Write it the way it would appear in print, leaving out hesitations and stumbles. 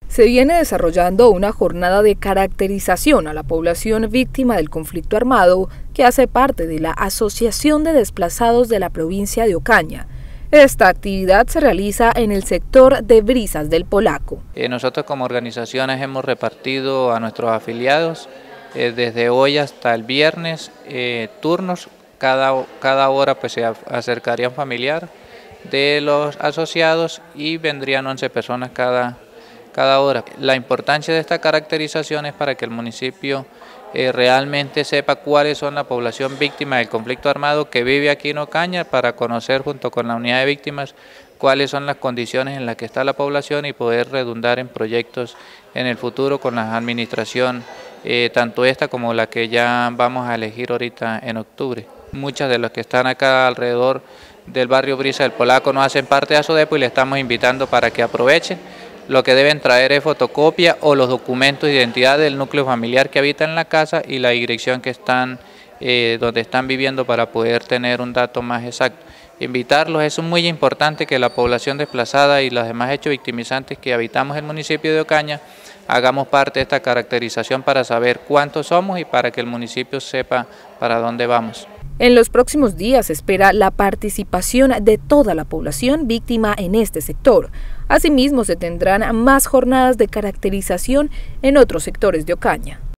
Se viene desarrollando una jornada de caracterización a la población víctima del conflicto armado que hace parte de la Asociación de Desplazados de la provincia de Ocaña. Esta actividad se realiza en el sector de Brisas del Polaco. Nosotros como organizaciones hemos repartido a nuestros afiliados desde hoy hasta el viernes turnos. Cada hora pues se acercaría un familiar de los asociados y vendrían 11 personas cada hora. La importancia de esta caracterización es para que el municipio realmente sepa cuáles son la población víctima del conflicto armado que vive aquí en Ocaña, para conocer junto con la unidad de víctimas cuáles son las condiciones en las que está la población y poder redundar en proyectos en el futuro con la administración, tanto esta como la que ya vamos a elegir ahorita en octubre. Muchas de los que están acá alrededor del barrio Brisa del Polaco no hacen parte de ASODEPO y le estamos invitando para que aprovechen. Lo que deben traer es fotocopia o los documentos de identidad del núcleo familiar que habita en la casa y la dirección que están, donde están viviendo, para poder tener un dato más exacto. Invitarlos, es muy importante que la población desplazada y los demás hechos victimizantes que habitamos el municipio de Ocaña hagamos parte de esta caracterización para saber cuántos somos y para que el municipio sepa para dónde vamos. En los próximos días se espera la participación de toda la población víctima en este sector. Asimismo, se tendrán más jornadas de caracterización en otros sectores de Ocaña.